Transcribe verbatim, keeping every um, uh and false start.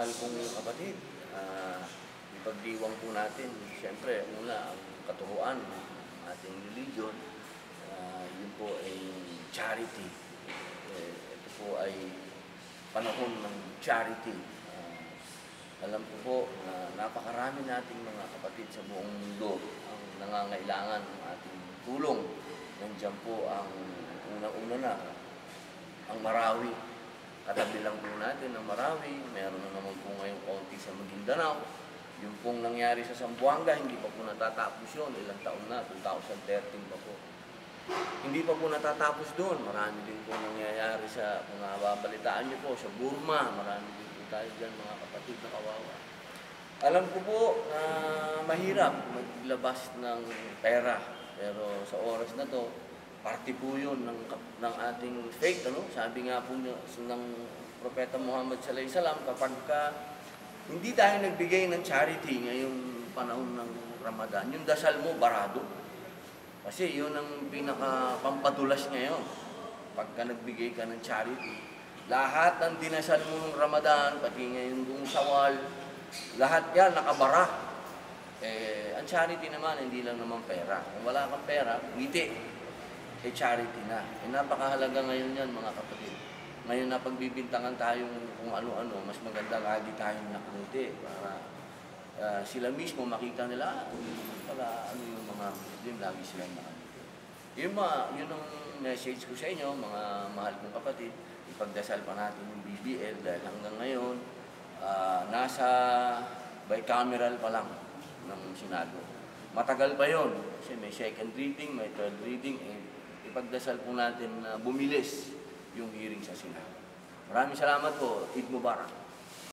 mahal kong kapatid, uh, ipagdiwang po natin, siyempre, una, ang katuruan ng ating religion, uh, yun po ay charity. Eh, ito po ay panahon ng charity. Uh, alam ko po na napakarami nating mga kapatid sa buong mundo ang nangangailangan ng ating tulong. Nandiyan po ang unang-una na, ang Marawi. Katabi lang po natin ang Marawi, meron na naman po ngayong konti sa Maguindanao. Yung pong nangyari sa Zamboanga, hindi pa po natatapos yun. Ilang taon na, two thousand thirteen pa po. Hindi pa po natatapos doon. Marami din po nangyayari sa, kung babalitaan niyo po, sa Burma. Marami din po tayo dyan, mga kapatid na kawawa. Alam ko po na mahirap maglabas ng pera. Pero sa oras na to, parte po yun ng, ng ating faith, ano? Sabi nga po ng Propeta Muhammad sallallahu alaihi wasallam, kapag ka hindi tayo nagbigay ng charity ngayong panahon ng Ramadan, yung dasal mo barado. Kasi yun ang pinaka-pampadulas ngayon. Pagka nagbigay ka ng charity, lahat ng dinasal mo ng Ramadan, pati ngayon yung Shawwal, lahat yan nakabara. Eh, ang charity naman, hindi lang naman pera. Kung wala kang pera, ngiti. Eh, charity na. Eh, napakahalaga ngayon yan, mga kapatid. Ngayon na pagbibintangan tayong kung ano-ano, mas maganda lagi tayong nakuti para uh, sila mismo makita nila, pala ano yung mga Muslim, lagi silang nakamuti. Yun, mga, yun ang message ko sa inyo, mga mahal kong kapatid. Ipagdasal pa natin yung B B L dahil hanggang ngayon, uh, nasa bicameral pa lang ng Senado. Matagal pa yon kasi may second reading, may third reading, eh, ipagdasal po natin na bumilis yung hearing sa Senado. Maraming salamat po. Eid Mubarak.